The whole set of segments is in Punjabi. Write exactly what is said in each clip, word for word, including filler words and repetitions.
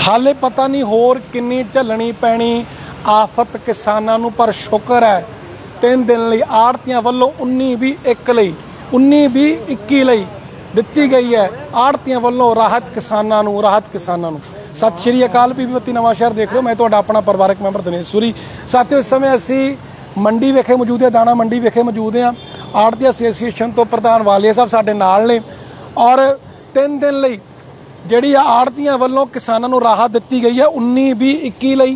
हाले पता नहीं होर किन्नी झल्लनी पैनी आफत किसानां नूं, पर शुक्र है तीन दिन लई आड़तियां वल्लों उन्नी भी एक लई उन्नी भी इक्की लई दित्ती गई है। आड़तियां वल्लों राहत किसानां नूं राहत किसानां नूं। सत श्री अकाल, पीबी बत्ती नवां शहर देख रहे हो, मैं तुहाडा अपना परिवारक मैंबर दिनेश सूरी। साथियों, इस समय असी मंडी विखे मौजूद है, दाणा मंडी विखे मौजूद हैं। आड़ती एसोसीएशन तो प्रधान वालिया साहब साडे नाल ने और तीन दिन लई जिहड़ी आड़तियां वल्लों किसानां नूं राहत दित्ती गई है उन्नी भी इक्की लई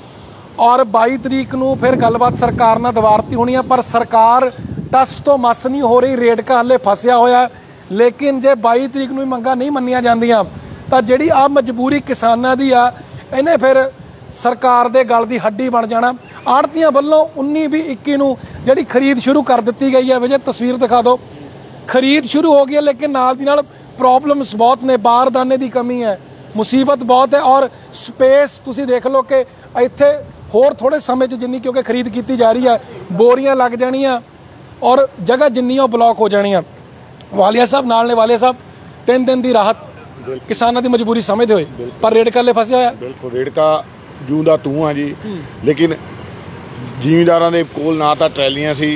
और बाई तरीक नूं फिर गलबात सरकार नाल दवारती होनी है, पर सरकार टस तो मस नहीं हो रही, रेडका हले फसिया होया। लेकिन जे बाई तरीक नूं मंगां नहीं मन्नियां जांदियां तां जिहड़ी आ मजबूरी किसानां दी आ इहने फिर सरकार दे गल दी हड्डी बन जाना। आड़तियां वल्लों उन्नी भी इक्की नूं जिहड़ी खरीद शुरू कर दित्ती गई है, विजय तस्वीर दिखा दो, खरीद शुरू हो गई है, लेकिन नाल दी नाल प्रॉब्लम्स बहुत ने, बारदाने की कमी है, मुसीबत बहुत है और स्पेस तुसीं देख लो कि इत्थे होर थोड़े समय जिन्नी क्योंकि खरीद की जा रही है बोरियां लग जानियां और जगह जिन्नी ब्लॉक हो जानियां। वालिया साहब नाल ने, वालिया साहब तीन दिन की राहत किसानों की मजबूरी समझते हुए, पर रेडका हले फसिया होया। बिल्कुल रेडका जूं दा तूं आ जी, लेकिन ਜ਼ਿਮੀਂਦਾਰਾਂ ਦੇ ਕੋਲ ना तो ट्रैलियां सी,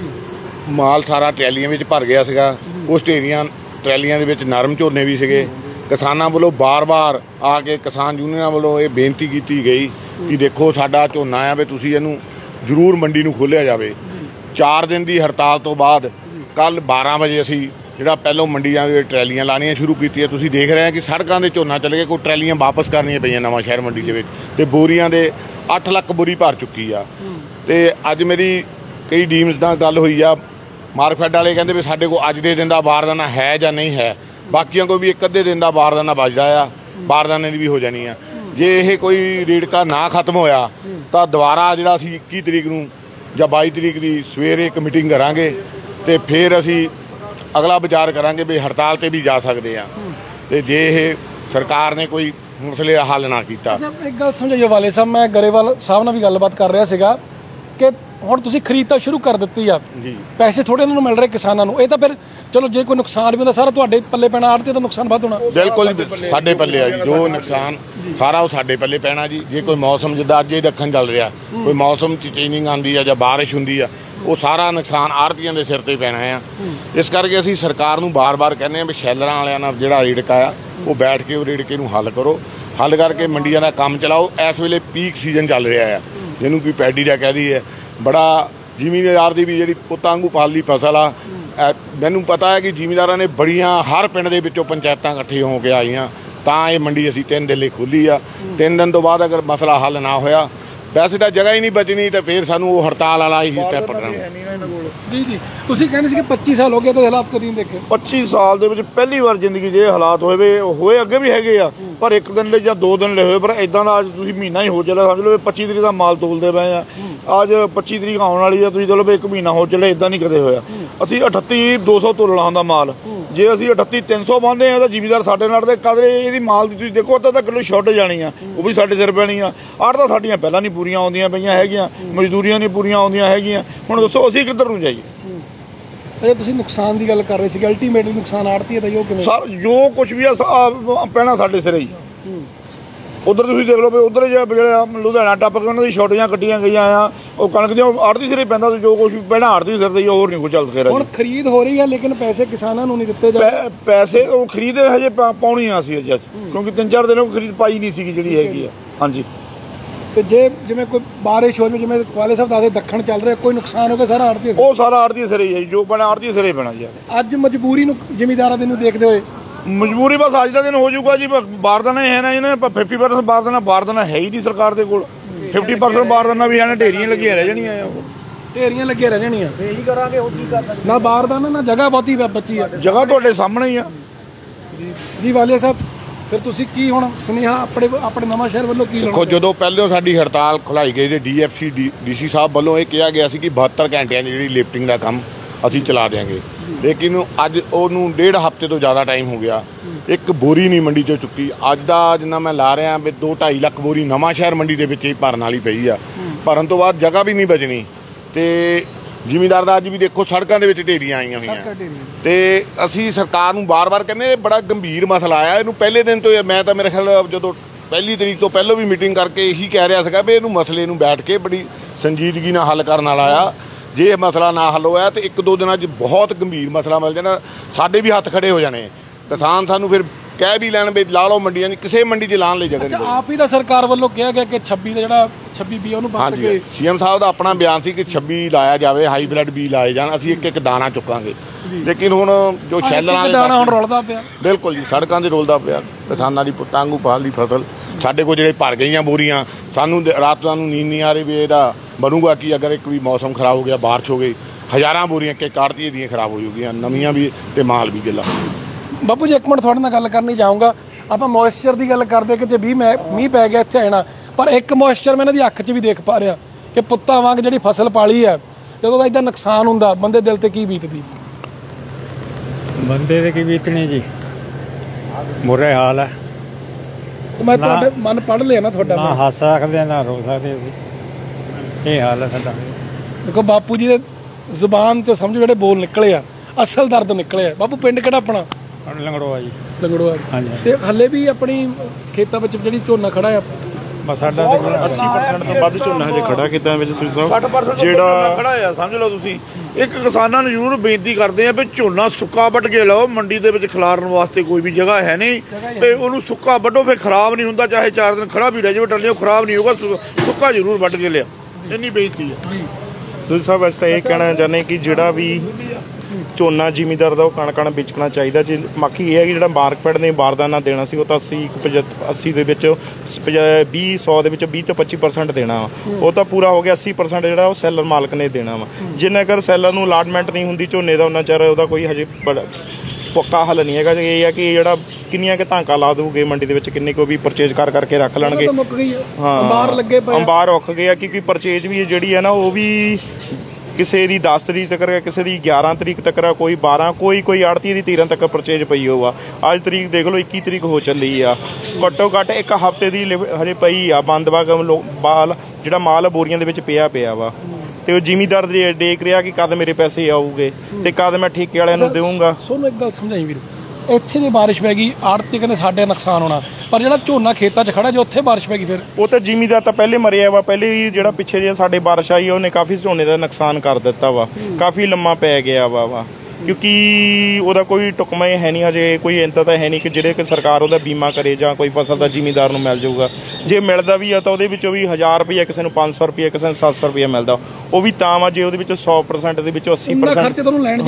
माल सारा ट्रैलियां में भर गया सीगा, कुछ ढेरियां ट्रैलियां दे विच नरम झोने भी सीगे। किसानां वालों बार बार आके किसान यूनियनां वालों ये बेनती की गई कि देखो साडा झोना आ भी तुसीं इहनूं जरूर मंडी नूं खोलिया जावे। चार दिन की हड़ताल तो बाद कल बारह बजे असीं जिहड़ा पहलों मंडियां दे ट्रैलियां लाणियां शुरू कीतियां। तुसीं देख रहे हैं कि सड़कां दे झोना चल गए, कोई ट्रैलियां वापस करनियां पईयां नवां शहर मंडी दे विच ते बोरियां दे अठ लख बोरी भर चुकी आ। ते अज मेरी कई डीम्स नाल गल हुई आ, मार्कफैड वाले कहंदे भी साडे कोल अज दे दिन दा बारदाना है जां नहीं है, बाकियां को भी एक अद्धे दिन दा बारदाना बचदा आ, बारदाने दी भी हो जानी आ। जे ये कोई रेडका ना खत्म होया तां दुबारा जिहड़ा असीं इक्की तरीक नूं जां बाई तरीक दी सवेरे एक मीटिंग करांगे ते फिर असीं अगला विचार करांगे भी हड़ताल ते भी जा सकदे आ ते जे ये सरकार ने कोई मसले हल ना कीता। एक गल समझाइए वाले साहब, मैं गरेवाल साहब नाल भी गलबात कर रहा सीगा कि हुण तुसीं खरीद तां शुरू कर दित्ती आ, पैसे थोड़े इन्हां नूं मिल रहे किसानां नूं, ये तां फिर चलो जे कोई नुकसान भी हुंदा सारा तुहाडे पल्ले पैना, आड़ती दा नुकसान वध होना। बिल्कुल साडे पल्ले आ जी, जो नुकसान सारा वो साडे पल्ले पैना जी। जे कोई मौसम जिद्दां अज दक्खन चल रहा, कोई मौसम च चेंजिंग आंदी आ जां बारिश हुंदी आ, वो सारा नुकसान आड़तियां दे सिर ते पैना आ। इस करके असीं सरकार नूं बार बार कहने आ भी शैलरां वालिआं नाल जिहड़ा रेडका आ वो बैठ के वो रेडके नूं हल करो, हल करके मंडियां दा काम चलाओ। इस वेले पीक सीजन चल रहा है, जिन्हों कोई पैडी दा कह दी है, बड़ा ਜ਼ਿਮੀਂਦਾਰ ਦੀ ਵੀ ਜਿਹੜੀ ਪੁੱਤਾਂ ਵਾਂਗੂ ਪਾਲਦੀ ਫਸਲ ਆ। ਮੈਨੂੰ ਪਤਾ ਹੈ ਕਿ ਜ਼ਿਮੀਂਦਾਰਾਂ ਨੇ ਬੜੀਆਂ ਹਰ ਪਿੰਡ ਦੇ ਵਿੱਚੋਂ ਪੰਚਾਇਤਾਂ ਇਕੱਠੇ ਹੋ ਕੇ ਆਈਆਂ ਤਾਂ ਇਹ ਮੰਡੀ ਅਸੀਂ ਤਿੰਨ ਦਿਨ ਲਈ ਖੋਲ੍ਹੀ ਆ। ਤਿੰਨ ਦਿਨ ਤੋਂ ਬਾਅਦ ਅਗਰ ਮਸਲਾ ਹੱਲ ਨਾ ਹੋਇਆ, ਵੈਸੇ ਤਾਂ ਜਗ੍ਹਾ ਹੀ ਨਹੀਂ ਬਚਣੀ ਤੇ ਫਿਰ ਸਾਨੂੰ ਉਹ ਹੜਤਾਲ ਵਾਲਾ ਹੀ ਸਟੈਪ ਪੜਨਾ। ਜੀ ਜੀ, ਤੁਸੀਂ ਕਹਿੰਦੇ ਸੀ ਕਿ ਪੱਚੀ ਸਾਲ ਹੋ ਗਏ ਤਾਂ ਹਾਲਾਤ ਕਦੀ ਨਹੀਂ ਦੇਖੇ। ਪੱਚੀ ਸਾਲ ਦੇ ਵਿੱਚ ਪਹਿਲੀ ਵਾਰ ਜ਼ਿੰਦਗੀ 'ਚ ਇਹ ਹਾਲਾਤ ਹੋਏ ਹੋਏ ਅੱਗੇ ਵੀ ਹੈਗੇ ਆ, ਪਰ ਇੱਕ ਦਿਨ ਲਈ ਜਾਂ ਦੋ ਦਿਨ ਲਈ ਹੋਏ, ਪਰ ਇਦਾਂ ਦਾ ਅੱਜ ਤੁਸੀਂ ਮਹੀਨਾ ਹੀ ਹੋ ਚੱਲਿਆ, ਸਮਝ ਲਓ ਪੱਚੀ ਤਰੀਕ ਦਾ ਮਾਲ ਤੋਲਦੇ ਪਏ ਆ, ਅੱਜ ਪੱਚੀ ਤਰੀਕ ਆਉਣ ਵਾਲੀ ਆ, ਤੁਸੀਂ ਚਲੋ ਵੀ ਇੱਕ ਮਹੀਨਾ ਹੋ ਚੱਲਿਆ, ਇਦਾਂ ਨਹੀਂ ਕਦੇ ਹੋਇਆ। ਅਸੀਂ ਅਠੱਤੀ ਦੋ ਸੌ ਤੋਲਣਾ ਹੁੰਦਾ ਮਾਲ, ਜੇ ਅਸੀਂ ਅਠੱਤੀ ਤਿੰਨ ਸੌ ਪਾਉਂਦੇ ਆ ਤਾਂ ਜ਼ਿਮੀਂਦਾਰ ਸਾਡੇ ਨਾਲ ਦੇ ਕਦਰੇ ਇਹਦੀ ਮਾਲ ਦੀ ਤੁਸੀਂ ਦੇਖੋ ਅੱਧਾ ਤਾਂ ਕਿਲੋ ਛੁੱਟ ਜਾਣੀ ਆ, ਉਹ ਵੀ ਸਾਡੇ ਸਿਰ ਪੈਣੀ ਆ। ਆੜ ਤਾਂ ਸਾਡੀਆਂ ਪਹਿਲਾਂ ਨਹੀਂ ਪੂਰੀਆਂ ਆਉਂਦੀਆਂ ਪਈਆਂ ਹੈਗੀਆਂ, ਮਜ਼ਦੂਰੀਆਂ ਨਹੀਂ ਪੂਰੀਆਂ ਆਉਂਦੀਆਂ ਹੈਗੀਆਂ, ਹੁਣ ਦੱਸੋ ਅਸੀਂ ਕਿੱਧਰ ਨੂੰ ਜਾਈਏ। ਤੁਸੀਂ ਨੁਕਸਾਨ ਦੀ ਗੱਲ ਕਰ ਰਹੇ ਸੀ, ਅਲਟੀਮੇਟਲੀ ਨੁਕਸਾਨ ਆੜਤੀ ਹੈ, ਸਰ ਜੋ ਕੁਛ ਵੀ ਆ ਪੈਣਾ ਸਾਡੇ ਸਿਰੇ ਹੀ। उधर तुसीं देख लो भी उधर जो लुधियाना टप के उन्होंने छुट्टियां कट्टियां गई आ, कणक दी आड़ती सिरे पैंदा, जो कुछ भी पहना आड़ती सिर दी होर नहीं कुछ चल फिर। हुण खरीद हो रही है लेकिन पैसे किसानों नूं नहीं दित्ते जा रहे। पैसे खरीद हजे पाउणी आ सी अज, क्योंकि तीन चार दिन खरीद पाई नहीं सी जिहड़ी हैगी आ। हाँ जी, ते जे जिवें कोई बारिश हो जाए, जिवें वाले साहब दसदे दक्खण चल रहा, कोई नुकसान हो गया सारा आड़ती वो सारा आड़ती सिरे ही है, जो पैना आड़ती सिरे पैना जी। अज मजबूरी नूं जिमींदारां दे नूं देखदे होए मजबूरी बस अज का दिन हो जाऊगा जी। बारदाना है ना, इन्हें फिफ्टी परसेंट बारदाना बारदाना है ही नहीं सरकार के कोल, फिफ्टी परसेंट बारदाना भी है, ढेरियां लगियां रह जानियां, ढेरियां लगियां रह जानियां, यही करांगे और की कर सकदे ना। बारदाना ना जगह बहुती बची है, जगह तुहाडे सामने ही आ जी। वालिया साहब फिर तुसीं की हुण सुनेहा अपने अपने नवां शहर वालों की देखो, जो पहले साडी हड़ताल खुलाई गई ते D F C D C साहब वालों ये कहा गया कि बहत्तर घंटिया जी लिफ्टिंग का काम असीं चला देंगे, लेकिन अज उन्होंने डेढ़ हफ्ते तो ज़्यादा टाइम हो गया, एक बोरी नहीं मंडी चो चुकी। अज का जिन्ना मैं ला रहा भी दो ढाई लख बोरी नवां शहर मंडी के विच ही भरन वाली पई आ, भरन तो बाद जगह भी नहीं बचनी। तो ਜ਼ਿਮੀਂਦਾਰ ਦਾ ਅੱਜ ਵੀ ਦੇਖੋ ਸੜਕਾਂ ਦੇ ਵਿੱਚ ਢੇਰੀਆਂ ਆਈਆਂ ਹੋਈਆਂ ਤੇ ਅਸੀਂ ਸਰਕਾਰ ਨੂੰ ਬਾਰ-ਬਾਰ ਕਹਿੰਦੇ ਬੜਾ ਗੰਭੀਰ ਮਸਲਾ ਆਇਆ। ਇਹਨੂੰ ਪਹਿਲੇ ਦਿਨ ਤੋਂ ਮੈਂ ਤਾਂ ਮੇਰੇ ਖਿਆਲ ਜਦੋਂ ਪਹਿਲੀ ਤਰੀਕ ਤੋਂ ਪਹਿਲਾਂ ਵੀ ਮੀਟਿੰਗ ਕਰਕੇ ਇਹੀ ਕਹਿ ਰਿਹਾ ਸੀਗਾ ਵੀ ਇਹਨੂੰ ਮਸਲੇ ਨੂੰ ਬੈਠ ਕੇ ਬੜੀ ਸੰਜੀਦਗੀ ਨਾਲ ਹੱਲ ਕਰਨ ਵਾਲਾ ਆ। ਜੇ ਇਹ ਮਸਲਾ ਨਾ ਹੱਲ ਹੋਇਆ ਤਾਂ ਇੱਕ ਦੋ ਦਿਨਾਂ 'ਚ ਬਹੁਤ ਗੰਭੀਰ ਮਸਲਾ ਮਿਲ ਜਾਣਾ, ਸਾਡੇ ਵੀ ਹੱਥ ਖੜੇ ਹੋ ਜਾਣੇ। ਕਿਸਾਨ ਸਾਨੂੰ ਫਿਰ ਕਹਿ ਵੀ ਲੈਣ ਵੀ ਲਾ ਲਓ ਮੰਡੀਆਂ 'ਚ, ਕਿਸੇ ਮੰਡੀ 'ਚ ਲਾਉਣ ਲਈ ਜਗ੍ਹਾ ਨਹੀਂ। ਆਪ ਹੀ ਤਾਂ ਸਰਕਾਰ ਵੱਲੋਂ ਕਿਹਾ ਗਿਆ ਕਿ ਛੱਬੀ ਦਾ ਜਿਹੜਾ ਛੱਬੀ ਬੀ ਉਹਨੂੰ ਬੰਦ ਕੇ ਸੀਐਮ ਸਾਹਿਬ ਦਾ ਆਪਣਾ ਬਿਆਨ ਸੀ ਕਿ ਛੱਬੀ ਲਾਇਆ ਜਾਵੇ, ਹਾਈਬ੍ਰਿਡ ਬੀ ਲਾਏ ਜਾਣ, ਅਸੀਂ ਇੱਕ ਇੱਕ ਦਾਣਾ ਚੁੱਕਾਂਗੇ। ਲੇਕਿਨ ਹੁਣ ਜੋ ਸ਼ੈਲਰਾਂ ਦਾਣਾ ਹੁਣ ਰੁਲਦਾ ਪਿਆ, ਬਿਲਕੁਲ ਜੀ ਸੜਕਾਂ 'ਤੇ ਰੁਲਦਾ ਪਿਆ। ਕਿਸਾਨਾਂ ਦੀ ਪੁੱਤਾਂ ਵਾਂਗੂ ਪਾਲਦੀ ਫਸਲ ਸਾਡੇ ਕੋਲ ਜਿਹੜੇ ਭਰ ਗਈਆਂ ਬੋਰੀਆਂ, ਸਾਨੂੰ ਰਾਤ ਨੂੰ ਨੀਂਦ ਨਹੀਂ ਆ ਰਹੀ ਵੀ ਇਹਦਾ ਬਣੂਗਾ ਕੀ ਅਗਰ ਇੱਕ ਵੀ ਮੌਸਮ ਖਰਾਬ ਹੋ ਗਿਆ, ਬਾਰਿਸ਼ ਹੋ ਗਈ, ਹਜ਼ਾਰਾਂ ਬੋਰੀਆਂ ਕਿ ਕਾੜਤੀ ਦੀਆਂ ਖਰਾਬ ਹੋ ਜਾਊਗੀਆਂ, ਨਵੀਆਂ ਵੀ ਤੇ ਮਾਲ ਵੀ ਗਿੱਲਾ। ਬਾਪੂ ਜੀ ਇੱਕ ਮਿੰਟ ਤੁਹਾਡੇ ਨਾਲ ਗੱਲ ਕਰਨੀ ਚਾਹੂੰਗਾ। ਆਪਾਂ ਮੋਇਸਚਰ ਦੀ ਗੱਲ ਕਰਦੇ ਕਿ ਜੇ ਵੀਹ ਮੀਂਹ ਪੈ ਗਿਆ ਇੱਥੇ ਆਣਾ, ਪਰ ਇੱਕ ਮੋਇਸਚਰ ਮੈਂ ਇਹਨਾਂ ਦੀ ਅੱਖ 'ਚ ਵੀ ਦੇਖ ਪਾ ਰਿਹਾ ਕਿ ਪੁੱਤਾਂ ਵਾਂਗ ਜਿਹੜੀ ਫਸਲ ਪਾਲੀ ਹੈ, ਜਦੋਂ ਦਾ ਇੱਦਾਂ ਨੁਕਸਾਨ ਹੁੰਦਾ ਬੰਦੇ ਦਿਲ ਤੇ ਕੀ ਬੀਤਦੀ? ਬੰਦੇ ਦੇ ਕੀ ਬੀਤਣੀ ਜੀ, ਬੁਰੇ ਹਾਲ ਹੈ। ਮੈਂ ਤੁਹਾਡੇ ਮਨ ਪੜ੍ਹ ਲਿਆ ਨਾ ਤੁਹਾਡਾ, ਨਾ ਹੱਸ ਸਕਦੇ ਨਾ ਰੋ ਸਕਦੇ ਅਸੀਂ, ਇਹ ਹਾਲ ਹੈ ਸਾਡਾ। ਦੇਖੋ ਬਾਪੂ ਜੀ ਦੇ ਜ਼ੁਬਾਨ 'ਚੋਂ ਸਮਝੋ ਜਿਹੜੇ ਬੋਲ ਨਿਕਲੇ ਆ, ਅਸਲ ਦਰਦ ਨਿਕਲੇ ਆ। ਬਾਪੂ ਪਿੰਡ ਕਿਹੜਾ ਆਪਣਾ? ਲੰਗੜੋਆ ਜੀ। ਲੰਗੜੋਆ। ਹਾਂਜੀ। ਤੇ ਹੱਲੇ ਵੀ ਆਪਣੀ ਖੇਤਾਂ ਵਿੱਚ ਜਿਹੜੀ ਝੋਨਾ ਖੜਾ ਆ, ਬਸ ਸਾਡਾ ਅੱਸੀ ਪਰਸੈਂਟ ਤੋਂ ਵੱਧ ਝੋਨਾ ਹਜੇ ਖੜਾ ਖੇਤਾਂ ਵਿੱਚ ਸੱਠ ਪਰਸੈਂਟ ਜਿਹੜਾ ਖੜਾ ਆ, ਸਮਝ ਲਓ ਤੁਸੀਂ। ਇੱਕ ਕਿਸਾਨਾਂ ਨੂੰ ਜ਼ਰੂਰ ਬੇਨਤੀ ਕਰਦੇ ਆ ਵੀ ਝੋਨਾ ਸੁੱਕਾ ਵੱਢ ਕੇ ਲਾਓ, ਮੰਡੀ ਦੇ ਵਿੱਚ ਖਿਲਾਰਨ ਵਾਸਤੇ ਕੋਈ ਵੀ ਜਗ੍ਹਾ ਹੈ ਨਹੀਂ, ਤੇ ਉਹਨੂੰ ਸੁੱਕਾ ਵੱਢੋ, ਫਿਰ ਖਰਾਬ ਨਹੀਂ ਹੁੰਦਾ, ਚਾਹੇ ਚਾਰ ਦਿਨ ਖੜਾ ਵੀ ਰਹਿ ਜਾਵੇ ਟੱਲੀਓ ਖਰਾਬ ਨਹੀਂ ਹੋਊਗਾ, ਸੁੱਕਾ ਜ਼ਰੂਰ ਵੱਢ ਕੇ ਲਿਆ, ਇੰਨੀ ਬੇਨਤੀ ਹੈ। ਸੁਜੀ ਸਾਹਿਬ ਅਸੀਂ ਤਾਂ ਇਹ ਕਹਿਣਾ ਚਾਹੁੰਦੇ ਕਿ ਜਿਹੜਾ ਵੀ ਝੋਨਾ ਜ਼ਿਮੀਂਦਾਰ ਦਾ ਉਹ ਕਣਕ ਕਣ ਵੇਚਣਾ ਚਾਹੀਦਾ। ਜੇ ਬਾਕੀ ਇਹ ਹੈ ਕਿ ਜਿਹੜਾ ਮਾਰਕਫੈਟ ਨੇ ਬਾਰਦਾਨਾ ਦੇਣਾ ਸੀ ਉਹ ਤਾਂ ਅੱਸੀ ਅੱਸੀ ਦੇ ਵਿੱਚ ਵੀਹ ਸੌ ਦੇ ਵਿੱਚ ਵੀਹ ਤੋਂ ਪੱਚੀ ਪਰਸੈਂਟ ਦੇਣਾ ਵਾ, ਉਹ ਤਾਂ ਪੂਰਾ ਹੋ ਗਿਆ। ਅੱਸੀ ਪਰਸੈਂਟ ਜਿਹੜਾ ਉਹ ਸੈਲਰ ਮਾਲਕ ਨੇ ਦੇਣਾ ਵਾ। ਜਿੰਨਾ ਕਰ ਸੈਲਰ ਨੂੰ ਅਲਾਟਮੈਂਟ ਨਹੀਂ ਹੁੰਦੀ ਝੋਨੇ ਦਾ, ਉਹਨਾਂ ਚਿਰ ਉਹਦਾ ਕੋਈ ਹਜੇ ਪੱਕਾ ਹੱਲ ਨਹੀਂ ਹੈਗਾ। ਇਹ ਹੈ ਕਿ ਜਿਹੜਾ ਕਿੰਨੀਆਂ ਕਿ ਧਾਂਕਾ ਲਾ ਦੂਗੇ ਮੰਡੀ ਦੇ ਵਿੱਚ, ਕਿੰਨੇ ਕੋ ਵੀ ਪਰਚੇਜ ਕਰ ਕਰਕੇ ਰੱਖ ਲੈਣਗੇ। ਹਾਂ ਅੰਬਾਰ ਲੱਗੇ ਪਏ, ਅੰਬਾਰ ਰੁੱਕ ਗਏ ਆ, ਕਿਉਂਕਿ ਪਰਚੇਜ ਵੀ ਜਿਹੜੀ ਹੈ ਨਾ ਉਹ ਵੀ ਕਿਸੇ ਦੀ ਦਸ ਤਰੀਕ ਤੱਕ, ਕਿਸੇ ਦੀ ਗਿਆਰਾਂ ਤਰੀਕ ਤੱਕ, ਕੋਈ ਬਾਰਾਂ, ਕੋਈ ਕੋਈ ਆੜਤੀ ਦੀ ਤੇਰਾਂ ਤੱਕ ਪਰਚੇਜ ਪਈ ਹੋਊ ਆ। ਅੱਜ ਤਰੀਕ ਦੇਖ ਲਓ ਇੱਕੀ ਤਰੀਕ ਹੋ ਚੱਲੀ ਆ, ਘੱਟੋ ਘੱਟ ਇੱਕ ਹਫ਼ਤੇ ਦੀ ਹਜੇ ਪਈ ਆ ਬੰਦ ਵਾ ਬਾਲ, ਜਿਹੜਾ ਮਾਲ ਬੋਰੀਆਂ ਦੇ ਵਿੱਚ ਪਿਆ ਪਿਆ ਵਾ। ਤੇ ਉਹ ਜ਼ਿਮੀਂਦਾਰ ਦੇ ਦੇਖ ਰਿਹਾ ਕਿ ਕਦ ਮੇਰੇ ਪੈਸੇ ਆਊਗੇ ਤੇ ਕਦ ਮੈਂ ਠੇਕੇ ਵਾਲਿਆਂ ਨੂੰ ਦੇਵਾਂਗਾ। ਸੋਨੂੰ ਇੱਕ ਗੱਲ ਸਮਝਾਈ ਵੀਰ, ਇੱਥੇ ਜੇ ਬਾਰਿਸ਼ ਪੈ ਗਈ ਆੜਤੀ ਕਹਿੰਦੇ ਸਾਡੇ ਨੁਕਸਾਨ ਹੋਣਾ, ਪਰ ਜਿਹੜਾ ਝੋਨਾ ਖੇਤਾਂ 'ਚ ਖੜਾ ਜੇ ਉੱਥੇ ਬਾਰਿਸ਼ ਪੈ ਗਈ ਫਿਰ ਉਹ ਤਾਂ ਜ਼ਿਮੀਂਦਾਰ ਤਾਂ ਪਹਿਲੇ ਮਰਿਆ ਵਾ। ਪਹਿਲੇ ਹੀ ਜਿਹੜਾ ਪਿੱਛੇ ਜਿਹੜਾ ਸਾਡੇ ਬਾਰਿਸ਼ ਆਈ ਉਹਨੇ ਕਾਫੀ ਝੋਨੇ ਦਾ ਨੁਕਸਾਨ ਕਰ ਦਿੱਤਾ ਵਾ, ਕਾਫੀ ਲੰਮਾ ਪੈ ਗਿਆ ਵਾ ਵਾ ਕਿਉਂਕਿ ਉਹਦਾ ਕੋਈ ਟੁਕਮਾ ਹੈ ਨਹੀਂ ਹਜੇ, ਕੋਈ ਇੰਤਾ ਤਾਂ ਹੈ ਨਹੀਂ ਕਿ ਜਿਹੜੇ ਕਿ ਸਰਕਾਰ ਉਹਦਾ ਬੀਮਾ ਕਰੇ ਜਾਂ ਕੋਈ ਫਸਲ ਦਾ ਜ਼ਿਮੀਂਦਾਰ ਨੂੰ ਮਿਲ ਜਾਊਗਾ। ਜੇ ਮਿਲਦਾ ਵੀ ਆ ਤਾਂ ਉਹਦੇ ਵਿੱਚੋਂ ਵੀ ਹਜ਼ਾਰ ਰੁਪਈਆ, ਕਿਸੇ ਨੂੰ ਪੰਜ ਸੌ ਰੁਪਈਆ, ਕਿਸੇ ਨੂੰ ਸੱਤ ਸੌ ਰੁਪਈਆ ਮਿਲਦਾ, ਉਹ ਵੀ ਤਾਂ ਵਾ ਜੇ ਉਹਦੇ ਵਿੱਚੋਂ ਸੌ ਪਰਸੈਂਟ ਦੇ ਵਿੱਚੋਂ ਅੱਸੀ ਪਰਸੈਂਟ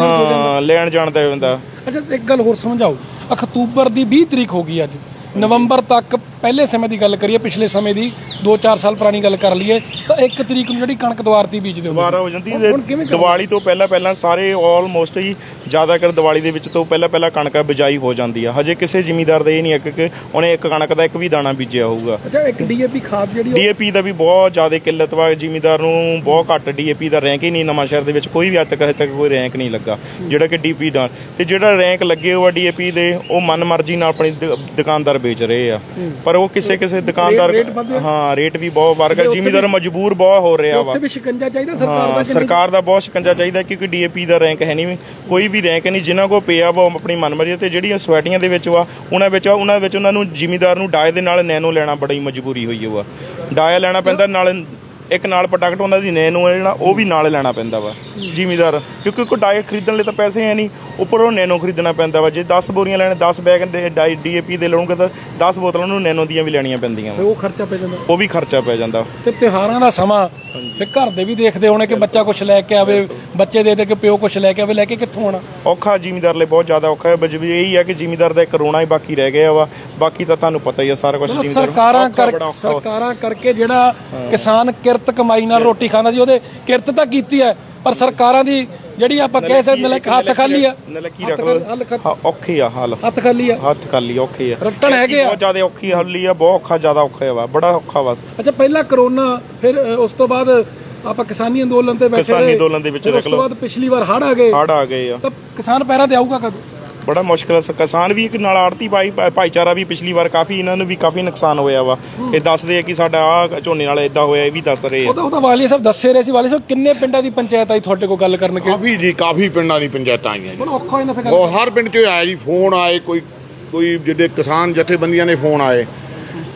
ਹਾਂ ਲੈਣ ਜਾਣ ਦਾ ਹੁੰਦਾ। ਅੱਛਾ ਇੱਕ ਗੱਲ ਹੋਰ ਸਮਝਾਓ, ਅਕਤੂਬਰ ਦੀ ਵੀਹ ਤਰੀਕ ਹੋ ਗਈ, ਅੱਜ ਨਵੰਬਰ ਤੱਕ ਪਹਿਲੇ ਸਮੇਂ ਦੀ ਗੱਲ ਕਰੀਏ, ਪਿਛਲੇ ਸਮੇਂ ਦੀ ਦੋ ਚਾਰ ਸਾਲ ਪੁਰਾਣੀ ਗੱਲ ਕਰ ਲਈਏ ਤਾਂ ਇੱਕ ਤਰੀਕ ਨੂੰ ਜਿਹੜੀ ਕਣਕ ਦੁਆਰਤੀ ਬੀਜਦੇ ਦੁਬਾਰਾ ਹੋ ਜਾਂਦੀ। ਦੀਵਾਲੀ ਤੋਂ ਪਹਿਲਾਂ ਪਹਿਲਾਂ ਸਾਰੇ ਆਲਮੋਸਟ ਹੀ ਜ਼ਿਆਦਾਤਰ ਦੀਵਾਲੀ ਦੇ ਵਿੱਚ ਤੋਂ ਪਹਿਲਾਂ ਪਹਿਲਾਂ ਕਣਕ ਬਿਜਾਈ ਹੋ ਜਾਂਦੀ ਆ। ਹਜੇ ਕਿਸੇ ਜ਼ਿਮੀਂਦਾਰ ਦਾ ਇਹ ਨਹੀਂ ਹੈ ਕਿ ਉਹਨੇ ਇੱਕ ਕਣਕ ਦਾ ਇੱਕ ਵੀ ਦਾਣਾ ਬੀਜਿਆ ਹੋਊਗਾ। ਅੱਛਾ ਇੱਕ ਡੀਏਪੀ ਖਾਦ ਜਿਹੜੀ ਡੀਏਪੀ ਦਾ ਵੀ ਬਹੁਤ ਜ਼ਿਆਦਾ ਕਿੱਲਤ ਵਾ, ਜ਼ਿਮੀਂਦਾਰ ਨੂੰ ਬਹੁਤ ਘੱਟ ਡੀਏਪੀ ਦਾ ਰੈਂਕ ਹੀ ਨਹੀਂ। ਨਵਾਂ ਸ਼ਹਿਰ ਦੇ ਵਿੱਚ ਕੋਈ ਵੀ ਅੱਜ ਤੱਕ ਹਜੇ ਤੱਕ ਕੋਈ ਰੈਂਕ ਨਹੀਂ ਲੱਗਾ ਜਿਹੜਾ ਕਿ ਡੀਪੀ ਦਾ, ਤੇ ਜਿਹੜਾ ਰੈਂਕ ਲੱਗੇ ਹੋਆ ਡੀਏਪੀ ਦੇ ਉਹ ਮਨ ਮਰਜ਼ੀ ਨਾਲ ਆਪਣੀ ਦੁਕਾਨਦਾਰ ਵੇਚ ਰਹੇ ਆ, ਪਰ ਉਹ ਕਿਸੇ ਕਿਸੇ ਦੁਕਾਨਦਾਰ ਹਾਂ ਰੇਟ ਵੀ ਬਹੁਤ ਵਰਗਾ, ਜ਼ਿਮੀਂਦਾਰ ਮਜਬੂਰ ਬਹੁਤ ਹੋ ਰਿਹਾ ਵਾ। ਸ਼ਿਕੰਜਾ ਚਾਹੀਦਾ ਸਰਕਾਰ ਦਾ, ਸਰਕਾਰ ਦਾ ਬਹੁਤ ਸ਼ਿਕੰਜਾ ਚਾਹੀਦਾ ਕਿਉਂਕਿ ਡੀਏਪੀ ਦਾ ਰੈਂਕ ਹੈ ਨਹੀਂ, ਕੋਈ ਵੀ ਰੈਂਕ ਨਹੀਂ। ਜਿਨ੍ਹਾਂ ਕੋਲ ਪਿਆ ਵਾ ਆਪਣੀ ਮਨਮਰਜ਼ੀ, ਤੇ ਜਿਹੜੀਆਂ ਸੁਸਾਇਟੀਆਂ ਦੇ ਵਿੱਚ ਵਾ ਉਹਨਾਂ ਵਿੱਚ ਉਹਨਾਂ ਵਿੱਚ ਉਹਨਾਂ ਨੂੰ ਜ਼ਿਮੀਂਦਾਰ ਨੂੰ ਡਾਏ ਦੇ ਨਾਲ ਨੈਨੋ ਲੈਣਾ ਬੜੀ ਮਜਬੂਰੀ ਹੋਈ ਹੋਆ। ਡਾਇਆ ਲੈਣਾ ਪੈਂਦਾ, ਨਾਲ ਇੱਕ ਨਾਲ ਪ੍ਰੋਡਕਟ ਉਹਨਾਂ ਦੀ ਨੈਨੋ ਹੈ ਜਿਹੜਾ ਉਹ ਵੀ ਨਾਲ ਲੈਣਾ ਪੈਂਦਾ ਵਾ ਜ਼ਿਮੀਂਦਾਰ, ਕਿਉਂਕਿ ਕੋਈ ਡਾਏ ਖਰੀਦਣ ਲਈ ਤਾਂ ਪੈਸੇ ਹੈ ਨਹੀਂ, ਉੱਪਰੋਂ ਨੈਨੋ ਖਰੀਦਣਾ ਪੈਂਦਾ ਵਾ। ਜੇ ਦਸ ਬੋਰੀਆਂ ਲੈਣੇ, ਦਸ ਬੈਗ ਡਾਈ ਡੀਏਪੀ ਦੇ ਲਾਉਣਗੇ ਤਾਂ ਦਸ ਬੋਤਲਾਂ ਨੂੰ ਨੈਨੋ ਦੀਆਂ ਵੀ ਲੈਣੀਆਂ ਪੈਂਦੀਆਂ, ਉਹ ਖਰਚਾ ਪੈ ਜਾਂਦਾ, ਉਹ ਵੀ ਖਰਚਾ ਪੈ ਜਾਂਦਾ। ਤੇ ਤਿਉਹਾਰਾਂ ਦਾ ਸਮਾਂ, ਤੇ ਘਰ ਦੇ ਵੀ ਦੇਖਦੇ ਹੋਣੇ ਕਿ ਬੱਚਾ ਕੁਛ ਲੈ ਕੇ ਆਵੇ, ਬੱਚੇ ਦੇ ਦੇ ਕੇ ਪਿਓ ਕੁਛ ਲੈ ਕੇ ਆਵੇ, ਲੈ ਕੇ ਕਿੱਥੋਂ ਆਉਣਾ? ਔਖਾ ਜ਼ਿਮੀਂਦਾਰ ਲਈ ਬਹੁਤ ਜ਼ਿਆਦਾ ਔਖਾ ਹੈ। ਬਜਵੀ ਇਹੀ ਹੈ ਕਿ ਜ਼ਿਮੀਂਦਾਰ ਦਾ ਇੱਕ ਰੋਣਾ ਹੀ ਬਾਕੀ ਰਹਿ ਗਿਆ ਵਾ, ਬਾਕੀ ਤਾਂ ਤੁਹਾਨੂੰ ਪਤਾ ਹੀ ਆ ਸਾਰਾ ਕੁਝ। ਸਰਕਾਰਾਂ ਸਰਕਾਰਾਂ ਕਰਕੇ ਜਿਹੜਾ ਕਿਸਾਨ ਕਿਰਤ ਕਮਾਈ ਨਾਲ ਰੋਟੀ ਖਾਂਦਾ ਸੀ, ਉਹਦੇ ਕਿਰਤ ਤਾਂ ਕੀਤੀ ਹੈ, ਪਰ ਸਰਕਾਰਾਂ ਦੀ ਜਿਹੜੀ ਆਪਾਂ ਕਹਿ ਸਕਦੇ ਨੇ ਹੱਥ ਖਾਲੀ ਆ, ਨਲਕੀ ਰੱਖ ਔਖੀ ਆ ਹਾਲ, ਹੱਥ ਖਾਲੀ ਆ, ਹੱਥ ਖਾਲੀ ਔਖੀ ਆ, ਰੱਟਣ ਹੈਗੇ ਆ, ਬਹੁਤ ਜ਼ਿਆਦਾ ਔਖੀ ਹੱਲੀ ਆ, ਬਹੁਤ ਔਖਾ, ਜ਼ਿਆਦਾ ਔਖਾ ਵਾ, ਬੜਾ ਔਖਾ ਵਾ। ਅੱਛਾ ਪਹਿਲਾਂ ਕਰੋਨਾ, ਫਿਰ ਉਸ ਤੋਂ ਬਾਅਦ ਆਪਾਂ ਕਿਸਾਨੀ ਅੰਦੋਲਨ ਤੇ ਬੈਠੇ, ਕਿਸਾਨੀ ਅੰਦੋਲਨ ਦੇ ਵਿੱਚ ਉਸ ਤੋਂ ਬਾਅਦ ਪਿਛਲੀ ਵਾਰ ਹੜ੍ਹ ਆ ਗਏ, ਹੜ੍ਹ ਆ ਗਏ ਆ, ਤਾਂ ਕਿਸਾਨ ਪੈਰਾਂ ਤੇ ਆਊਗਾ ਕਦੋਂ? ਬੜਾ ਮੁਸ਼ਕਿਲ। ਕਿਸਾਨ ਵੀ ਇੱਕ ਨਾਲ ਆੜਤੀ ਭਾਈ ਭਾਈਚਾਰਾ ਵੀ ਪਿਛਲੀ ਵਾਰ ਕਾਫੀ ਇਹਨਾਂ ਨੂੰ ਵੀ ਕਾਫੀ ਨੁਕਸਾਨ ਹੋਇਆ ਵਾ। ਇਹ ਦੱਸਦੇ ਆ ਕਿ ਸਾਡਾ ਆ ਝੋਨੇ ਨਾਲ ਇਦਾਂ ਹੋਇਆ, ਇਹ ਵੀ ਦੱਸ ਰਹੇ ਆ। ਉਹ ਤਾਂ ਵਾਲੀਆ ਸਾਹਿਬ ਦੱਸੇ ਰਹੇ ਸੀ। ਵਾਲੀਆ ਸਾਹਿਬ ਕਿੰਨੇ ਪਿੰਡਾਂ ਦੀ ਪੰਚਾਇਤ ਆਈ ਤੁਹਾਡੇ ਕੋਲ ਗੱਲ ਕਰਨ? ਕਾਫੀ ਜੀ, ਕਾਫੀ ਪਿੰਡਾਂ ਦੀ ਪੰਚਾਇਤਾਂ ਆਈਆਂ ਜੀ। ਔਖਾ ਇਹਨਾਂ ਫਿਰ ਹਰ ਪਿੰਡ 'ਚ ਆਇਆ ਜੀ, ਫੋਨ ਆਏ, ਕੋਈ ਕੋਈ ਜਿਹੜੇ ਕਿਸਾਨ ਜਥੇਬੰਦੀਆਂ ਨੇ ਫੋਨ ਆਏ,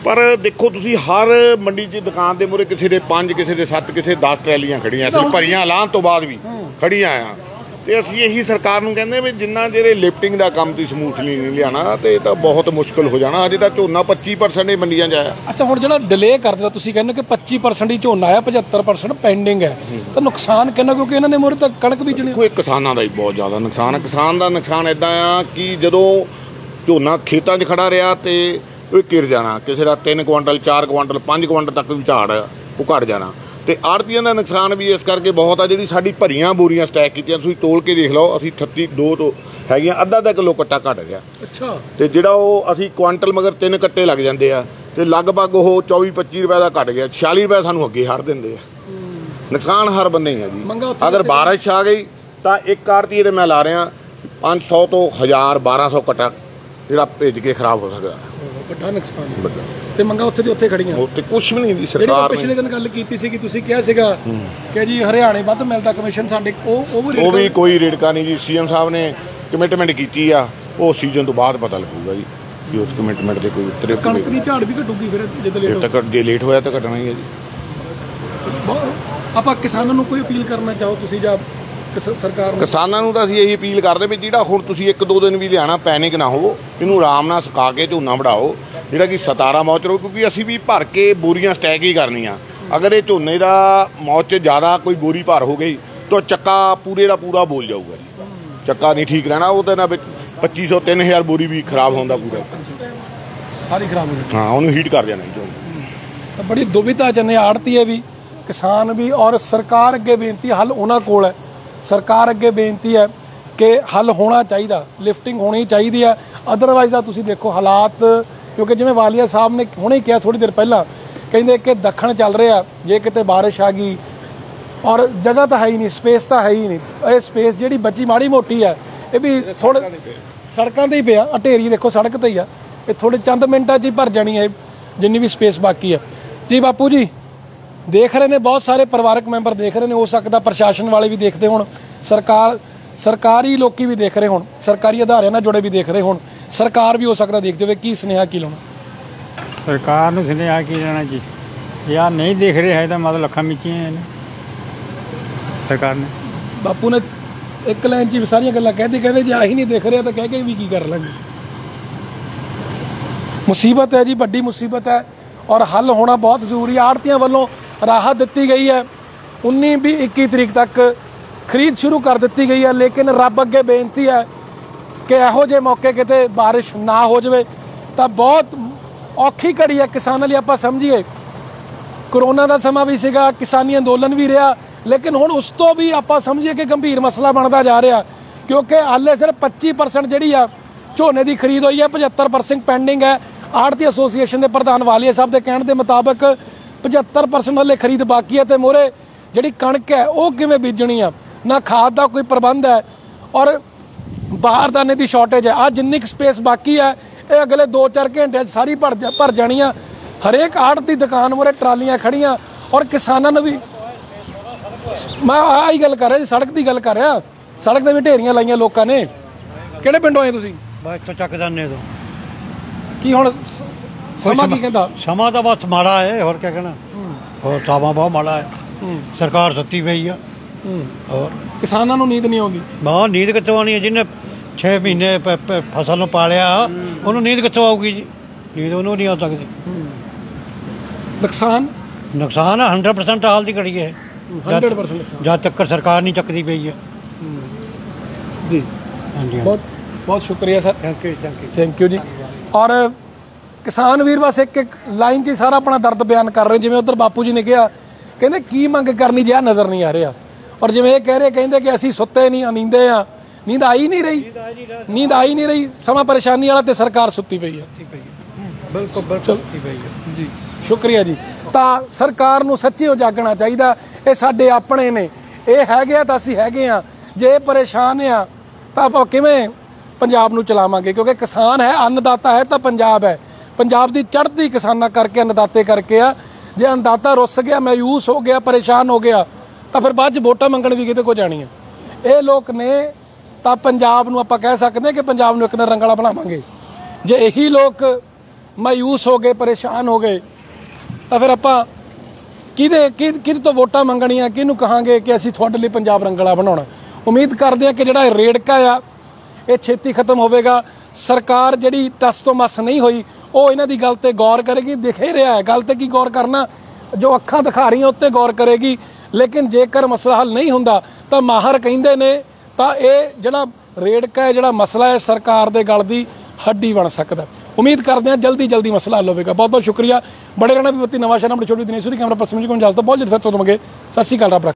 ਪਰ ਦੇਖੋ ਤੁਸੀਂ ਹਰ ਮੰਡੀ 'ਚ ਦੁਕਾਨ ਦੇ ਮੂਹਰੇ ਕਿਸੇ ਦੇ ਪੰਜ, ਕਿਸੇ ਦੇ ਸੱਤ, ਕਿਸੇ ਦਸ ਟਰੈਲੀਆਂ ਖੜੀਆਂ ਸੀ, ਭਰੀਆਂ ਐਲਾਨ ਤੋਂ ਬਾਅਦ ਵੀ ਖੜੀਆਂ ਆ। ਤੇ ਅਸੀਂ ਇਹੀ ਸਰਕਾਰ ਨੂੰ ਕਹਿੰਦੇ ਵੀ ਜਿੰਨਾ ਜਿਹੜੇ ਲਿਫਟਿੰਗ ਦਾ ਕੰਮ ਦੀ ਸਮੂਥਲੀ ਨਹੀਂ ਲਿਆਣਾ ਤੇ ਤਾਂ ਬਹੁਤ ਮੁਸ਼ਕਲ ਹੋ ਜਾਣਾ। ਅਜੇ ਤਾਂ ਝੋਨਾ ਪੱਚੀ ਪਰਸੈਂਟ ਹੀ ਮੰਡੀਆਂ 'ਚ ਆਇਆ। ਅੱਛਾ, ਹੁਣ ਜਿਹੜਾ ਡਿਲੇ ਕਰ ਦਿੱਤਾ ਤੁਸੀਂ ਕਹਿੰਦੇ ਕਿ ਪੱਚੀ ਪਰਸੈਂਟ ਹੀ ਝੋਨਾ ਆਇਆ, ਪਝੱਤਰ ਪਰਸੈਂਟ ਪੈਂਡਿੰਗ ਹੈ, ਤਾਂ ਨੁਕਸਾਨ ਕਿੰਨਾ? ਕਿਉਂਕਿ ਇਹਨਾਂ ਨੇ ਮੂਹਰੇ ਤਾਂ ਕਣਕ ਬੀਜਣੀ। ਕੋਈ ਕਿਸਾਨਾਂ ਦਾ ਹੀ ਬਹੁਤ ਜ਼ਿਆਦਾ ਨੁਕਸਾਨ ਹੈ। ਕਿਸਾਨ ਦਾ ਨੁਕਸਾਨ ਇੱਦਾਂ ਆ ਕਿ ਜਦੋਂ ਝੋਨਾ ਖੇਤਾਂ 'ਚ ਖੜਾ ਰਿਹਾ ਤੇ ਉਹ ਗਿਰ ਜਾਣਾ, ਕਿਸੇ ਦਾ ਤਿੰਨ ਕੁਆਂਟਲ, ਚਾਰ ਕੁਆਂਟਲ, ਪੰਜ ਕੁਆਂਟਲ ਤੱਕ ਵੀ ਝਾੜ ਉਹ ਘਟ ਜਾਣਾ। ਤੇ ਆੜ੍ਹਤੀਆਂ ਦਾ ਨੁਕਸਾਨ ਵੀ ਇਸ ਕਰਕੇ ਬਹੁਤ ਆ। ਜਿਹੜੀ ਸਾਡੀ ਭਰੀਆਂ ਬੋਰੀਆਂ ਸਟੈਕ ਕੀਤੀਆਂ ਤੁਸੀਂ ਤੋਲ ਕੇ ਦੇਖ ਲਓ, ਅਸੀਂ ਅਠੱਤੀ ਦੋ ਤੋਂ ਹੈਗੀਆਂ, ਅੱਧਾ ਅੱਧਾ ਕਿਲੋ ਕੱਟਾ ਘਟ ਗਿਆ। ਅੱਛਾ। ਤੇ ਜਿਹੜਾ ਉਹ ਅਸੀਂ ਕੁਆਂਟਲ ਮਗਰ ਤਿੰਨ ਕੱਟੇ ਲੱਗ ਜਾਂਦੇ ਆ ਤੇ ਲਗਭਗ ਉਹ ਚੌਵੀ ਪੱਚੀ ਰੁਪਏ ਦਾ ਘਟ ਗਿਆ। ਛਿਆਲੀ ਰੁਪਏ ਸਾਨੂੰ ਅੱਗੇ ਹੜ ਦਿੰਦੇ ਆ। ਨੁਕਸਾਨ ਹਰ ਬੰਦੇ ਹੀ ਆ ਜੀ। ਅਗਰ ਬਾਰਿਸ਼ ਆ ਗਈ ਤਾਂ ਇੱਕ ਆੜ੍ਹਤੀ ਤੇ ਮੈਂ ਲਾ ਰਿਹਾ ਪੰਜ ਸੌ ਤੋਂ ਹਜ਼ਾਰ ਬਾਰਾਂ ਸੌ ਕੱਟਾ ਜਿਹੜਾ ਭੇਜ ਕੇ ਖਰਾਬ ਹੋ ਸਕਦਾ। ਵੱਡਾ ਨੁਕਸਾਨ ਤੇ ਮੰਗਾ ਉੱਥੇ ਦੀ ਉੱਥੇ ਖੜੀਆਂ, ਉੱਥੇ ਕੁਛ ਵੀ ਨਹੀਂ ਦੀ ਸਰਕਾਰ ਨੇ। ਪਿਛਲੇ ਦਿਨ ਗੱਲ ਕੀਤੀ ਸੀ ਕਿ ਤੁਸੀਂ ਕਿਹਾ ਸੀਗਾ ਕਿ ਜੀ ਹਰਿਆਣੇ ਵੱਧ ਮਿਲਦਾ ਕਮਿਸ਼ਨ ਸਾਡੇ, ਉਹ ਉਹ ਵੀ ਕੋਈ ਰੇੜਕਾ ਨਹੀਂ ਜੀ। ਸੀਐਮ ਸਾਹਿਬ ਨੇ ਕਮਿਟਮੈਂਟ ਕੀਤੀ ਆ, ਉਹ ਸੀਜ਼ਨ ਤੋਂ ਬਾਅਦ ਪਤਾ ਲੱਗੂਗਾ ਜੀ ਕਿ ਉਸ ਕਮਿਟਮੈਂਟ ਦੇ ਕੋਈ ਉੱਤਰੇ। ਕਣਕ ਦੀ ਝਾੜ ਵੀ ਘਟੂਗੀ ਫਿਰ ਜਦੋਂ ਲੇਟ ਹੋ ਜੇ ਲੇਟ ਹੋਇਆ ਤਾਂ ਘਟਣਾ ਹੀ ਹੈ ਜੀ। ਆਪਾਂ ਕਿਸਾਨਾਂ ਨੂੰ ਕੋਈ ਅਪੀਲ ਕਰਨਾ ਚਾਹੋ ਤੁਸੀਂ ਜਾਂ ਸਰਕਾਰ ਨੂੰ? ਕਿਸਾਨਾਂ ਨੂੰ ਤਾਂ ਅਸੀਂ ਇਹੀ ਅਪੀਲ ਕਰਦੇ ਵੀ ਜਿਹੜਾ ਹੁਣ ਤੁਸੀਂ ਇੱਕ ਦੋ ਦਿਨ ਵੀ ਲਿਆਣਾ, ਪੈਨਿਕ ਨਾ ਹੋਵੋ, ਇਹਨੂੰ ਆਰਾਮ ਨਾਲ ਸੁਕਾ ਕੇ ਝੋਨਾ ਵਢਾਓ ਜਿਹੜਾ ਕਿ ਸਤਾਰਾਂ ਮੌਚ ਰਹੋ, ਕਿਉਂਕਿ ਅਸੀਂ ਵੀ ਭਰ ਕੇ ਬੋਰੀਆਂ ਸਟੈਕ ਹੀ ਕਰਨੀਆਂ। ਅਗਰ ਇਹ ਝੋਨੇ ਦਾ ਮੌਚ 'ਚ ਜ਼ਿਆਦਾ ਕੋਈ ਬੋਰੀ ਭਰ ਹੋ ਗਈ ਤਾਂ ਚੱਕਾ ਪੂਰੇ ਦਾ ਪੂਰਾ ਬੋਲ ਜਾਊਗਾ ਜੀ। ਚੱਕਾ ਨਹੀਂ ਠੀਕ ਰਹਿਣਾ, ਉਹਦੇ ਨਾਲ ਵਿੱਚ ਪੱਚੀ ਸੌ ਤਿੰਨ ਹਜ਼ਾਰ ਬੋਰੀ ਵੀ ਖਰਾਬ ਹੁੰਦਾ ਪੂਰਾ, ਸਾਰੀ ਖਰਾਬ ਹੋ ਜਾਣੀ। ਹਾਂ, ਉਹਨੂੰ ਹੀਟ ਕਰ ਜਾਣਾ ਜੀ। ਤਾਂ ਬੜੀ ਦੁਵਿਧਾ 'ਚ ਨੇ ਆੜ੍ਹਤੀ ਹੈ ਵੀ, ਕਿਸਾਨ ਵੀ, ਔਰ ਸਰਕਾਰ ਅੱਗੇ ਬੇਨਤੀ ਹੱਲ ਉਹਨਾਂ ਕੋਲ ਹੈ। ਸਰਕਾਰ ਅੱਗੇ ਬੇਨਤੀ ਹੈ ਕਿ ਹੱਲ ਹੋਣਾ ਚਾਹੀਦਾ, ਲਿਫਟਿੰਗ ਹੋਣੀ ਚਾਹੀਦੀ ਹੈ। ਅਦਰਵਾਈਜ਼ ਤਾਂ ਤੁਸੀਂ ਦੇਖੋ ਹਾਲਾਤ, ਕਿਉਂਕਿ ਜਿਵੇਂ ਵਾਲੀਆ ਸਾਹਿਬ ਨੇ ਹੁਣੇ ਕਿਹਾ ਥੋੜ੍ਹੀ ਦੇਰ ਪਹਿਲਾਂ, ਕਹਿੰਦੇ ਕਿ ਦੱਖਣ ਚੱਲ ਰਿਹਾ, ਜੇ ਕਿਤੇ ਬਾਰਿਸ਼ ਆ ਗਈ ਔਰ ਜਗ੍ਹਾ ਤਾਂ ਹੈ ਹੀ ਨਹੀਂ, ਸਪੇਸ ਤਾਂ ਹੈ ਹੀ ਨਹੀਂ। ਇਹ ਸਪੇਸ ਜਿਹੜੀ ਬਚੀ ਮਾੜੀ ਮੋਟੀ ਹੈ ਇਹ ਵੀ ਥੋੜ੍ਹੇ ਸੜਕਾਂ 'ਤੇ ਹੀ ਪਿਆ। ਢੇਰੀ ਦੇਖੋ ਸੜਕ 'ਤੇ ਹੀ ਆ, ਇਹ ਥੋੜ੍ਹੇ ਚੰਦ ਮਿੰਟਾਂ 'ਚ ਹੀ ਭਰ ਜਾਣੀ ਹੈ ਜਿੰਨੀ ਵੀ ਸਪੇਸ ਬਾਕੀ ਹੈ ਜੀ। ਬਾਪੂ ਜੀ ਦੇਖ ਰਹੇ ਨੇ, ਬਹੁਤ ਸਾਰੇ ਪਰਿਵਾਰਕ ਮੈਂਬਰ ਦੇਖ ਰਹੇ ਨੇ, ਹੋ ਸਕਦਾ ਪ੍ਰਸ਼ਾਸਨ ਵਾਲੇ ਵੀ ਦੇਖਦੇ ਹੋਣ, ਸਰਕਾਰ ਸਰਕਾਰੀ ਲੋਕੀ ਵੀ ਦੇਖ ਰਹੇ ਹੋਣ, ਸਰਕਾਰੀ ਅਦਾਰਿਆਂ ਨਾਲ ਜੁੜੇ ਵੀ ਦੇਖ ਰਹੇ ਹੋਣ, ਸਰਕਾਰ ਵੀ ਹੋ ਸਕਦਾ ਦੇਖਦੇ ਹੋਵੇ। ਕੀ ਸੁਨੇਹਾ ਕੀ ਲਾਉਣਾ ਸਰਕਾਰ ਨੂੰ? ਸੁਨੇਹਾ ਕੀ ਲੈਣਾ ਜੀ, ਯਾਰ ਨਹੀਂ ਦੇਖ ਰਹੇ ਹੈ ਤਾਂ ਮਤਲਬ ਲੱਖਾਂ ਮੀਚੀਆਂ ਨੇ ਸਰਕਾਰ ਨੇ। ਬਾਪੂ ਨੇ ਇੱਕ ਲਾਈਨ 'ਚ ਸਾਰੀਆਂ ਗੱਲਾਂ ਕਹਿੰਦੇ ਕਹਿੰਦੇ ਜੇ ਆਹੀ ਨਹੀਂ ਦੇਖ ਰਿਹਾ ਤਾਂ ਕਹਿ ਕੇ ਵੀ ਕੀ ਕਰ ਲਾਂਗੇ। ਮੁਸੀਬਤ ਹੈ ਜੀ, ਵੱਡੀ ਮੁਸੀਬਤ ਹੈ ਔਰ ਹੱਲ ਹੋਣਾ ਬਹੁਤ ਜ਼ਰੂਰੀ। ਆੜ੍ਹਤੀਆਂ ਵੱਲੋਂ ਰਾਹਤ ਦਿੱਤੀ ਗਈ ਹੈ, ਉੱਨੀ ਵੀਹ ਇੱਕੀ ਤਰੀਕ ਤੱਕ ਖਰੀਦ ਸ਼ੁਰੂ ਕਰ ਦਿੱਤੀ ਗਈ ਹੈ। ਲੇਕਿਨ ਰੱਬ ਅੱਗੇ ਬੇਨਤੀ ਹੈ ਕਿ ਇਹੋ ਜਿਹੇ ਮੌਕੇ ਕਿਤੇ ਬਾਰਿਸ਼ ਨਾ ਹੋ ਜਾਵੇ ਤਾਂ ਬਹੁਤ ਔਖੀ ਘੜੀ ਹੈ ਕਿਸਾਨਾਂ ਲਈ। ਆਪਾਂ ਸਮਝੀਏ ਕਰੋਨਾ ਦਾ ਸਮਾਂ ਵੀ ਸੀਗਾ, ਕਿਸਾਨੀ ਅੰਦੋਲਨ ਵੀ ਰਿਹਾ, ਲੇਕਿਨ ਹੁਣ ਉਸ ਤੋਂ ਵੀ ਆਪਾਂ ਸਮਝੀਏ ਕਿ ਗੰਭੀਰ ਮਸਲਾ ਬਣਦਾ ਜਾ ਰਿਹਾ, ਕਿਉਂਕਿ ਹਾਲੇ ਸਿਰਫ ਪੱਚੀ ਪਰਸੈਂਟ ਜਿਹੜੀ ਆ ਝੋਨੇ ਦੀ ਖਰੀਦ ਹੋਈ ਹੈ, ਪਝੱਤਰ ਪਰਸੈਂਟ ਪੈਂਡਿੰਗ ਹੈ। ਆੜ੍ਹਤੀ ਐਸੋਸੀਏਸ਼ਨ ਦੇ ਪ੍ਰਧਾਨ ਵਾਲੀਆ ਸਾਹਿਬ ਦੇ ਕਹਿਣ ਦੇ ਮੁਤਾਬਕ ਪਝੱਤਰ ਪਰਸੈਂਟ ਹਲੇ ਖਰੀਦ ਬਾਕੀ ਹੈ ਤੇ ਮੋਹਰੇ ਜਿਹੜੀ ਕਣਕ ਹੈ ਉਹ ਕਿਵੇਂ ਬੀਜਣੀ ਆ, ਨਾ ਖਾਦ ਦਾ ਕੋਈ ਪ੍ਰਬੰਧ ਹੈ ਔਰ ਬਾਰਦਾਨੇ ਦੀ ਸ਼ਾਰਟੇਜ ਹੈ। ਆ ਜਿੰਨੀ ਕੁ ਸਪੇਸ ਬਾਕੀ ਹੈ ਇਹ ਅਗਲੇ ਦੋ ਚਾਰ ਘੰਟਿਆਂ 'ਚ ਸਾਰੀ ਭਰ ਭਰ ਜਾਣੀ ਆ। ਹਰੇਕ ਆੜ੍ਹਤ ਦੀ ਦੁਕਾਨ ਮੋਹਰੇ ਟਰਾਲੀਆਂ ਖੜੀਆਂ ਔਰ ਕਿਸਾਨਾਂ ਨੂੰ ਵੀ, ਮੈਂ ਆਹੀ ਗੱਲ ਕਰ ਰਿਹਾ ਜੀ, ਸੜਕ ਦੀ ਗੱਲ ਕਰ ਰਿਹਾ, ਸੜਕ 'ਤੇ ਵੀ ਢੇਰੀਆਂ ਲਾਈਆਂ ਲੋਕਾਂ ਨੇ। ਕਿਹੜੇ ਪਿੰਡੋਂ ਆਏ ਤੁਸੀਂ? ਬਸ ਇੱਥੋਂ ਚੱਕ ਦਾਨੇ ਤੋਂ। ਕੀ ਹੁਣ ਸਮਾਂ ਕੀ ਕਹਿੰਦਾ? ਸਮਾਂ ਤਾਂ ਬਸ ਮਾੜਾ ਹੈ, ਹੋਰ ਕੀ ਕਹਿਣਾ, ਹੋਰ ਸਮਾਂ ਬਹੁਤ ਮਾੜਾ ਹੈ। ਸਰਕਾਰ ਸੁੱਤੀ ਪਈ ਆ, ਹੋਰ ਕਿਸਾਨਾਂ ਨੂੰ ਨੀਂਦ ਨਹੀਂ ਆਉਂਦੀ। ਬਹੁਤ ਨੀਂਦ ਕਿੱਥੋਂ ਆਉਣੀ ਹੈ? ਜਿਹਨੇ ਛੇ ਮਹੀਨੇ ਫਸਲ ਨੂੰ ਪਾਲਿਆ ਉਹਨੂੰ ਨੀਂਦ ਕਿੱਥੋਂ ਆਊਗੀ ਜੀ? ਨੀਂਦ ਉਹਨੂੰ ਨਹੀਂ ਆ ਸਕਦੀ। ਨੁਕਸਾਨ ਨੁਕਸਾਨ ਹੈ ਹੰਡਰਡ ਪਰਸੈਂਟ ਹਾਲ ਦੀ ਘੜੀ ਹੈ, ਹੰਡਰਡ ਪਰਸੈਂਟ ਜਦ ਤੱਕ ਸਰਕਾਰ ਨਹੀਂ ਚੱਕਦੀ ਪਈ ਹੈ ਜੀ। ਹਾਂਜੀ, ਬਹੁਤ ਬਹੁਤ ਸ਼ੁਕਰੀਆ sir, thank you thank you thank you ਜੀ। ਔਰ ਕਿਸਾਨ ਵੀਰ ਬਸ ਇੱਕ ਇੱਕ ਲਾਈਨ 'ਚ ਹੀ ਸਾਰਾ ਆਪਣਾ ਦਰਦ ਬਿਆਨ ਕਰ ਰਹੇ। ਜਿਵੇਂ ਉੱਧਰ ਬਾਪੂ ਜੀ ਨੇ ਕਿਹਾ, ਕਹਿੰਦੇ ਕੀ ਮੰਗ ਕਰਨੀ ਜਿਆ ਨਜ਼ਰ ਨਹੀਂ ਆ ਰਿਹਾ, ਔਰ ਜਿਵੇਂ ਇਹ ਕਹਿ ਰਹੇ ਕਹਿੰਦੇ ਕਿ ਅਸੀਂ ਸੁੱਤੇ ਨਹੀਂ, ਨੀਂਦੇ ਆ, ਨੀਂਦ ਆਈ ਨਹੀਂ ਰਹੀ, ਨੀਂਦ ਆਈ ਨਹੀਂ ਰਹੀ, ਸਮਾਂ ਪਰੇਸ਼ਾਨੀ ਵਾਲਾ ਤੇ ਸਰਕਾਰ ਸੁੱਤੀ ਪਈ ਹੈ। ਬਿਲਕੁਲ ਬਿਲਕੁਲ ਸੁੱਤੀ ਪਈ ਹੈ ਜੀ। ਸ਼ੁਕਰੀਆ ਜੀ। ਤਾਂ ਸਰਕਾਰ ਨੂੰ ਸੱਚੀ ਹੋ ਜਾਗਣਾ ਚਾਹੀਦਾ, ਇਹ ਸਾਡੇ ਆਪਣੇ ਨੇ, ਇਹ ਹੈਗੇ ਆ ਤਾਂ ਅਸੀਂ ਹੈਗੇ ਆ। ਜੇ ਇਹ ਪਰੇਸ਼ਾਨ ਆ ਤਾਂ ਆਪਾਂ ਕਿਵੇਂ ਪੰਜਾਬ ਨੂੰ ਚਲਾਵਾਂਗੇ? ਕਿਉਂਕਿ ਕਿਸਾਨ ਹੈ, ਅੰਨਦਾਤਾ ਹੈ ਤਾਂ ਪੰਜਾਬ ਹੈ। ਪੰਜਾਬ ਦੀ ਚੜ੍ਹਦੀ ਕਿਸਾਨਾਂ ਕਰਕੇ, ਅੰਨਦਾਤੇ ਕਰਕੇ ਆ। ਜੇ ਅੰਨਦਾਤਾ ਰੁੱਸ ਗਿਆ, ਮਾਯੂਸ ਹੋ ਗਿਆ, ਪਰੇਸ਼ਾਨ ਹੋ ਗਿਆ ਤਾਂ ਫਿਰ ਬਾਅਦ 'ਚ ਵੋਟਾਂ ਮੰਗਣ ਵੀ ਕਿਤੇ ਕੋ ਜਾਣੀ ਹੈ। ਇਹ ਲੋਕ ਨੇ ਤਾਂ ਪੰਜਾਬ ਨੂੰ ਆਪਾਂ ਕਹਿ ਸਕਦੇ ਹਾਂ ਕਿ ਪੰਜਾਬ ਨੂੰ ਇੱਕ ਦਿਨ ਰੰਗਲਾ ਬਣਾਵਾਂਗੇ। ਜੇ ਇਹੀ ਲੋਕ ਮਾਯੂਸ ਹੋ ਗਏ, ਪਰੇਸ਼ਾਨ ਹੋ ਗਏ, ਤਾਂ ਫਿਰ ਆਪਾਂ ਕਿਹਦੇ ਕਿ ਕਿਹਦੇ ਤੋਂ ਵੋਟਾਂ ਮੰਗਣੀਆਂ, ਕਿਹਨੂੰ ਕਹਾਂਗੇ ਕਿ ਅਸੀਂ ਤੁਹਾਡੇ ਲਈ ਪੰਜਾਬ ਰੰਗਲਾ ਬਣਾਉਣਾ। ਉਮੀਦ ਕਰਦੇ ਹਾਂ ਕਿ ਜਿਹੜਾ ਇਹ ਰੇੜਕਾ ਆ ਇਹ ਛੇਤੀ ਖਤਮ ਹੋਵੇਗਾ। ਸਰਕਾਰ ਜਿਹੜੀ ਟਸ ਤੋਂ ਮਸ ਨਹੀਂ ਹੋਈ ਉਹ ਇਹਨਾਂ ਦੀ ਗੱਲ ਤੇ ਗੌਰ ਕਰੇਗੀ। ਦਿਖ ਹੀ ਰਿਹਾ ਹੈ ਗੱਲ ਤੇ ਕੀ ਗੌਰ ਕਰਨਾ, ਜੋ ਅੱਖਾਂ ਦਿਖਾ ਰਹੀਆਂ ਉੱਤੇ ਗੌਰ ਕਰੇਗੀ। ਲੇਕਿਨ ਜੇਕਰ ਮਸਲਾ ਹੱਲ ਨਹੀਂ ਹੁੰਦਾ ਤਾਂ ਮਾਹਰ ਕਹਿੰਦੇ ਨੇ ਤਾਂ ਇਹ ਜਿਹੜਾ ਰੇੜਕਾ ਹੈ, ਜਿਹੜਾ ਮਸਲਾ ਹੈ, ਸਰਕਾਰ ਦੇ ਗਲ ਦੀ ਹੱਡੀ ਬਣ ਸਕਦਾ। ਉਮੀਦ ਕਰਦੇ ਹਾਂ ਜਲਦੀ ਜਲਦੀ ਮਸਲਾ ਹੱਲ ਹੋਵੇਗਾ। ਬਹੁਤ ਬਹੁਤ ਸ਼ੁਕਰੀਆ। ਬੜੇ ਰਹਿਣਾ ਵੀ ਬੱਤੀ ਨਵਾਂ ਸ਼ਹਿਰ ਆਪਣੇ ਛੋਟੀ ਦਿਨੇਸ਼ ਦੀ ਕੈਮਰਾ ਪਰਸਨ ਜੀ ਕੋਲ ਇਜਾਜ਼ਤ, ਬਹੁਤ ਜਲਦ ਫਿਰ ਤੋਂ ਤੁਮਗੇ। ਸਤਿ ਸ਼੍ਰੀ ਅਕਾਲ, ਰੱਬ ਰੱਖੇ।